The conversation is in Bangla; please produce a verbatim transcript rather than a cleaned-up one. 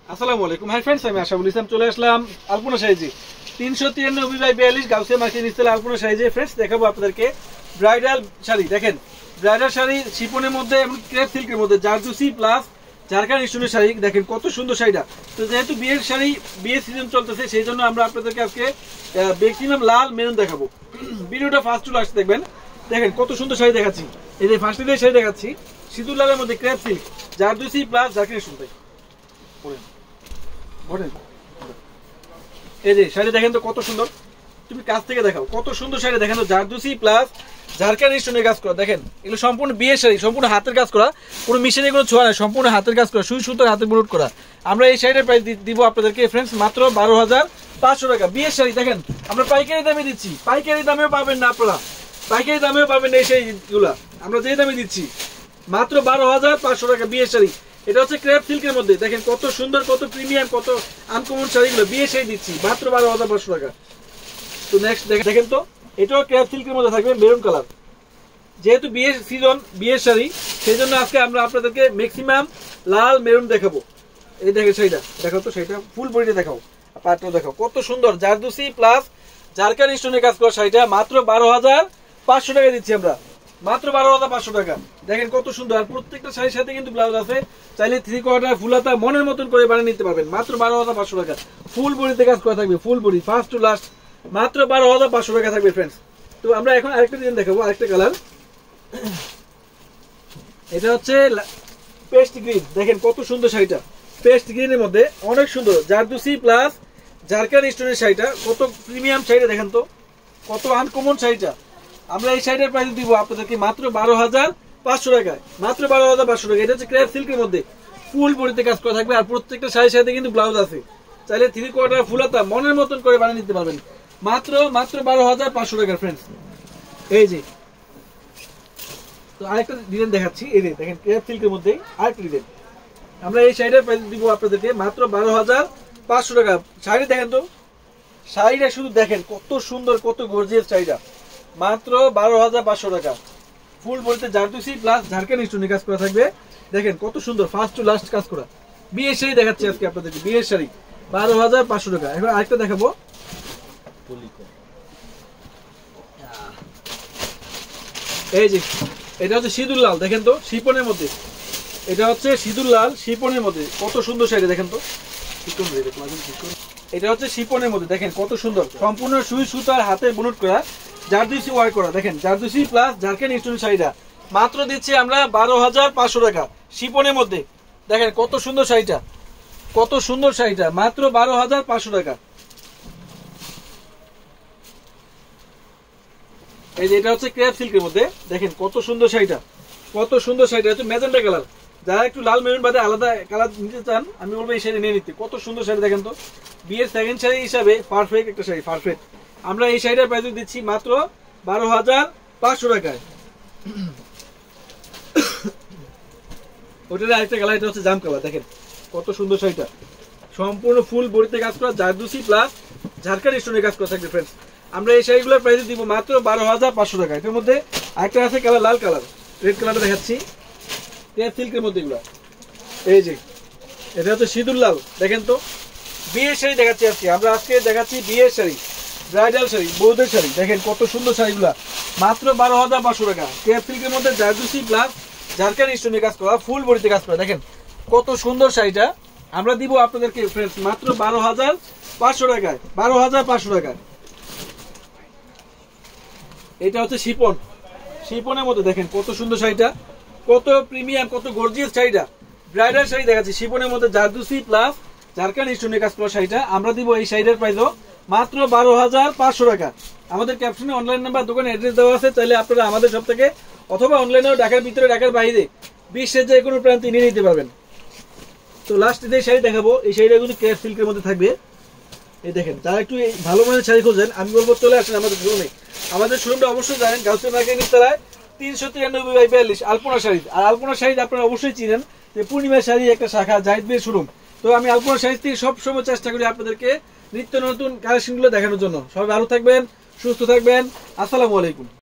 আসসালামু আলাইকুম। হাই ফ্রেন্ডস, আমি আশাফুল ইসলাম চলে আসলাম আলপনা সাইজে তিনশো তিরানব্বই বাই বিয়াল্লিশ গাউসিয়া মার্কেট নিচতলা আলপনা সাইজে। ফ্রেন্ডস, দেখাবো আপনাদেরকে ব্রাইডাল শাড়ি। দেখেন, ব্রাইডাল শাড়ি শিপনের মধ্যে এবং ক্রেপ সিল্কের মধ্যে জারদুসি প্লাস ঝাড়খান্ড স্টোনের শাড়ি। দেখেন কত সুন্দর শাড়িটা। তো যেহেতু বিয়ের শাড়ি, বিয়ের সিজন চলতেছে, সেই জন্য আমরা আপনাদেরকে আজকে ম্যাক্সিমাম লাল মেরুন দেখাবো। ভিডিওটা ফার্স্ট টু লাস্ট দেখবেন। দেখেন কত সুন্দর শাড়ি দেখাচ্ছি। এই যে ফার্স্ট দিয়ে শাড়ি দেখাচ্ছি সিঁদুর লালের মধ্যে crepe silk zardozi plus Jharkhand stone. এই যে শাড়ি দেখেন তো কত সুন্দর। তুমি কাছ থেকে দেখাও কত সুন্দর শাড়ি। দেখেন তো জারদুসি প্লাস ঝাড়খান্ড স্টোনের কাজ করা। দেখেন এগুলো সম্পূর্ণ বিয়ের শাড়ি, সম্পূর্ণ হাতের কাজ করা, কোনো মেশিনে কোনো ছোঁয়া নাই, সম্পূর্ণ হাতের কাজ করা, সুই সুতোর হাতে বুনট করা। আমরা এই শাড়িটার প্রাইস দিব আপনাদেরকে ফ্রেন্ডস মাত্র বারো হাজার পাঁচশো টাকা। বিয়ের শাড়ি দেখেন আমরা পাইকারি দামে দিচ্ছি, পাইকারি দামেও পাবেন না আপনারা, পাইকারি দামেও পাবেন না এই শাড়িগুলা আমরা যেই দামে দিচ্ছি মাত্র বারো হাজার পাঁচশো টাকা। বিয়ের শাড়ি, এটা হচ্ছে ক্রেপ সিল্কের মধ্যে। দেখেন কত সুন্দর, কত প্রিমিয়াম, কত আনকমন শাড়িগুলো বিয়ে শাড়ি দিচ্ছি মাত্র বারো হাজার পাঁচশো টাকা। তো নেক্সট দেখেন তো, এটাও ক্রেপ সিল্কের মধ্যে থাকবে মেরুন কালার। যেহেতু বিয়ের সিজন, বিয়ের শাড়ি, সেই জন্য আজকে আমরা আপনাদেরকে ম্যাক্সিমাম লাল মেরুন দেখাবো। এই দেখেন শাড়িটা দেখো তো, শাড়িটা ফুল বডিতে দেখাও, পাটটা দেখাও কত সুন্দর। জারদুসি প্লাস ঝাড়খান্ড স্টোনের কাজ করা শাড়িটা মাত্র বারো হাজার পাঁচশো টাকা দিচ্ছি আমরা, মাত্র বারো হাজার পাঁচশো টাকা। দেখেন কত সুন্দর। আর প্রত্যেকটা শাড়ির সাথে কিন্তু ব্লাউজ আছে, চাইলে থ্রি কোয়ার্টার ফুলাতা মনের মতন করে বানিয়ে নিতে পারবেন মাত্র বারো হাজার পাঁচশো টাকা। ফুল বডিতে কাজ করা থাকবে, full body first to last মাত্র বারো হাজার পাঁচশো টাকা থাকবে ফ্রেন্ডস। তো আমরা এখন আরেকটা ডিজাইন দেখাবো, আরেকটা কালার। এটা হচ্ছে পেস্ট গ্রিন। দেখেন কত সুন্দর শাড়িটা, পেস্ট গ্রিনের মধ্যে অনেক সুন্দর জারদুসি প্লাস ঝাড়খান্ড স্টোনের শাড়িটা। কত প্রিমিয়াম শাড়িটা দেখেন তো, কত আনকমন শাড়িটা। আমরা এই শাড়িটার প্রাইস দিব আপনাদেরকে মাত্র বারো হাজার পাঁচশো টাকায়, মাত্র বারো হাজার পাঁচশো টাকা। এটা হচ্ছে ক্রেপ সিল্কের মধ্যে ফুল বডিতে কাজ করা থাকবে। আর প্রত্যেকটা শাড়ির সাথে কিন্তু ব্লাউজ আছে, চাইলে থ্রি কোয়ার্টার ফুলাতা মনের মতন করে বানিয়ে নিতে পারবেন মাত্র মাত্র বারো হাজার পাঁচশো টাকার ফ্রেন্ডস। এই যে তো আরেকটা ডিজাইন দেখাচ্ছি, এই যে দেখেন ক্রেপ সিল্কের মধ্যে আরেকটা ডিজাইন। আমরা এই শাড়িটার প্রাইস দিব আপনাদেরকে মাত্র বারো হাজার পাঁচশো টাকা। শাড়ি দেখেন তো, শাড়িটা শুধু দেখেন কত সুন্দর, কত গর্জিয়াস শাড়িটা, মাত্র বারো হাজার পাঁচশো টাকা। ফুল বলতে জারদুসি প্লাস ঝাড়খান্ড স্টোনের কাজ করা থাকবে। দেখেন কত সুন্দর ফার্স্ট টু লাস্ট কাজ করা বিয়ের শাড়ি দেখাচ্ছি আজকে আপনাদেরকে, বিয়ের শাড়ি বারো হাজার পাঁচশো টাকা। এখন আরেকটা দেখাবো, এই যে এটা হচ্ছে সিঁদুর লাল। দেখেন তো শিপনের মধ্যে, এটা হচ্ছে সিঁদুর লাল শিপনের মধ্যে কত সুন্দর শাড়ি। দেখেন তো এটা হচ্ছে শিপনের মধ্যে, দেখেন কত সুন্দর, সম্পূর্ণ সুই সুতার হাতে বুনট করা, জারদুসি ওয়ার্ক করা। দেখেন জারদুসি প্লাস ঝাড়খান্ড স্টোনের শাড়িটা মাত্র দিচ্ছি আমরা বারো হাজার পাঁচশো টাকা শিপনের মধ্যে। দেখেন কত সুন্দর শাড়িটা, কত সুন্দর শাড়িটা মাত্র বারো হাজার পাঁচশো টাকা। এই যে এটা হচ্ছে ক্রেপ সিল্কের মধ্যে, দেখেন কত সুন্দর শাড়িটা, কত সুন্দর শাড়িটা হচ্ছে ম্যাজেন্টা কালার। যারা একটু লাল মেরুন বাদে আলাদা কালার নিতে চান, আমি বলবো এই শাড়ি নিয়ে নিতে। কত সুন্দর শাড়ি দেখেন তো, বিয়ের সেকেন্ড শাড়ি হিসাবে পারফেক্ট একটা শাড়ি, পারফেক্ট। আমরা এই শাড়িটার প্রাইস দিচ্ছি মাত্র বারো হাজার পাঁচশো টাকায়। ওটার আরেকটা কালার, এটা হচ্ছে জাম কালার। দেখেন কত সুন্দর শাড়িটা, সম্পূর্ণ ফুল বডিতে কাজ করা, জারদুসি প্লাস ঝাড়খান্ড স্টোনের কাজ করা থাকবে ফ্রেন্ডস। আমরা এই শাড়িগুলোর প্রাইস দিব মাত্র বারো হাজার পাঁচশো টাকা। এটার মধ্যে আরেকটা আছে কালার, লাল কালার, রেড কালারটা দেখাচ্ছি ক্রেপ সিল্কের মধ্যে এগুলো। এই যে এটা হচ্ছে সিঁদুর লাল। দেখেন তো বিয়ের শাড়ি দেখাচ্ছি আজকে আমরা, আজকে দেখাচ্ছি বিয়ের শাড়ি, ব্রাইডাল শাড়ি, বৌদের শাড়ি। দেখেন কত সুন্দর শাড়িগুলা মাত্র বারো হাজার পাঁচশো টাকা। ক্রেপ সিল্কের মধ্যে জারদুসি প্লাস ঝাড়খান্ড স্টোনের কাজ করা, ফুল বডিতে কাজ করা। দেখেন কত সুন্দর শাড়িটা আমরা দিব আপনাদেরকে ফ্রেন্ডস মাত্র বারো হাজার পাঁচশো টাকায়, বারো হাজার পাঁচশো টাকায়। এটা হচ্ছে শিপন, শিপনের মধ্যে দেখেন কত সুন্দর শাড়িটা, কত প্রিমিয়াম, কত গর্জিয়াস শাড়িটা। ব্রাইডাল শাড়ি দেখাচ্ছি শিপনের মধ্যে জারদুসি প্লাস ঝাড়খান্ড স্টোনের কাজ করা শাড়িটা আমরা দিব এই শাড়িটার প্রাইসও মাত্র বারো হাজার পাঁচশো টাকা। আমাদের ক্যাপশনে অনলাইন নাম্বার, দোকানে অ্যাড্রেস দেওয়া আছে, চাইলে আপনারা আমাদের সব থেকে অথবা অনলাইনেও ঢাকার ভিতরে, ঢাকার বাইরে বিশ্বের যে কোনো প্রান্তে নিয়ে নিতে পারবেন। তো লাস্ট যে শাড়ি দেখাবো, এই শাড়িটা কিন্তু ক্রেপ সিল্কের মধ্যে থাকবে। এই দেখেন, যারা একটু ভালো মানের শাড়ি খোঁজেন, আমি বলবো চলে আসেন আমাদের শোরুমে। আমাদের শোরুমটা অবশ্যই জানেন গাউসিয়া মার্কেট নিচতলায় তিনশো তিরানব্বই বাই বিয়াল্লিশ আলপনা শাড়ি। আর আলপনা শাড়ি আপনারা অবশ্যই চিনেন যে পূর্ণিমা শাড়ি একটা শাখা, জাহিদ বিয়ের শোরুম। তো আমি আলপনা শাড়ি থেকে সবসময় চেষ্টা করি আপনাদেরকে নিত্য নতুন কালেকশনগুলো দেখানোর জন্য। সবাই ভালো থাকবেন, সুস্থ থাকবেন। আসসালামু আলাইকুম।